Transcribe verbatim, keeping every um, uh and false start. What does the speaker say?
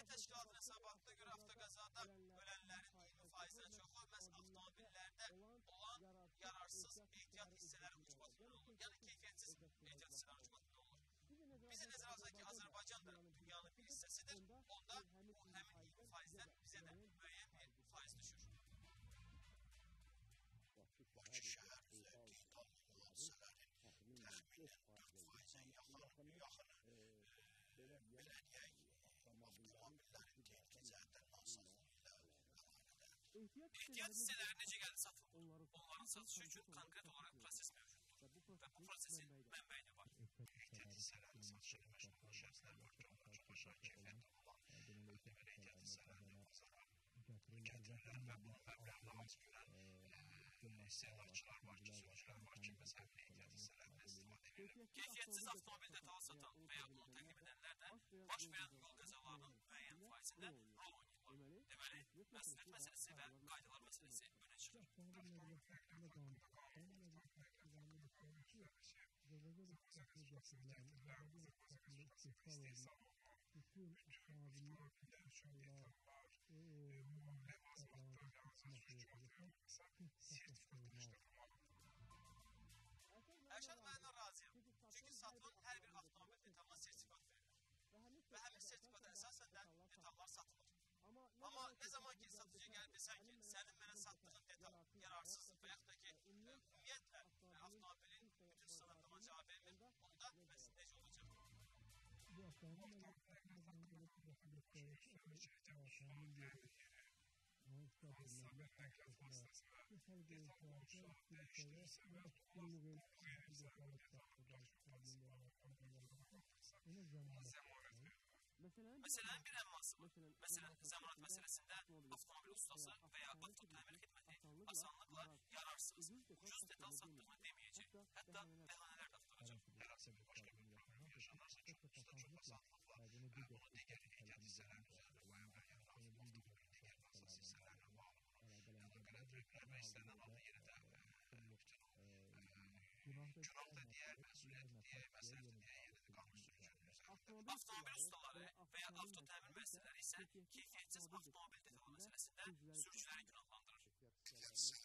Cəmiyyət Təşkilatının hesabatına görə avtoqəzada ölənlərin iyirmi faizindən çoxu məhz avtomobillərdə olan yararsız ehtiyat hissələri ucbatından olur. Yəni keyfiyyətsiz ehtiyat hissələri ucbatından olur. Bizi nəzərə alsaq ki, Azərbaycan da dünyanın bir hissəsidir. Onda bu həmin iyirmi faizdən bizə də müəyyən bir faiz düşür. Bakı şəhər üzərində qanun hadisələrin təxminən dörd faizə yaxını, yaxını belə deyək, avtomobillərin texniki cəhətdən nasazlığı ilə əlaqədar. Ehtiyat hissələri necə gəldi satılır? Onların satışı üçün konkret olaraq proses mövcuddur və bu prosesin mənbəyi də var. Ehtiyat hissələrini satışını məşğul olan şəxslər var ki, onlar çox aşağı keyfiyyətli olan deməli ehtiyat hissələrini bazara gətirirlər və bunun məbləğini az görən istehlakçılar var ki, sürücülər var ki, məsələn, ehtiyat hissələrindən istifadə edirlər. Keyfiyyətsiz avtomobil detalı satan və ya bunu təqdim edənlər də baş verən yol qəzalarının müəyyən faizində rol oynayırlar. Deməli, məsuliyyət məsələsi və qaydalar məsələsi önə çıxır. bütün avtomobillər üçün detallar, levazımatlar, levazımatlar, sertifikatlaşdırılmalıdır. Ərşad, mənə razıyam. Çünki satılan hər bir avtomobil detalına sertifikat verilir. Və həmin sertifikata əsasən də detallar satılır. Amma nə zaman ki, satıcıya gəlib desən ki, sənin mənə satdığın detal yararsızdır və yaxud da ki, ümumiyyətlə avtomobilin bütün standartlarına cavab vermir, onda bəs necə olacaq? Bu avtomobil Sabit nəqliyyat vasitəsində detal olmuşsa, dəyişdirirsə və tutulmaz zəmanət verir. Məsələnin bir əmması var. Məsələn, zəmanət məsələsində avtomobil ustası və ya avtotəmir xidməti asanlıqla yararsız, ucuz detal satdığını deməyəcək. Hətta bəhanələr də axtaracaq. Hər hansı bir başqa bir problem yaşanarsa, çox usta, çox asanlıqla onu digər ehtiyat hissələrin üzərində və ya avtomobilin digər əsas hissələrinə bağlı əlaqələr vermək istənilən halda yenə də günah da deyər, məsuliyyət deyək, məsələ deyək, yenə də qanun sürücünün üzərində. Avtomobil ustaları və ya avtotəmir müəssisələri isə keyfiyyətsiz avtomobil detalı məsələsində sürücüləri günahlandırır.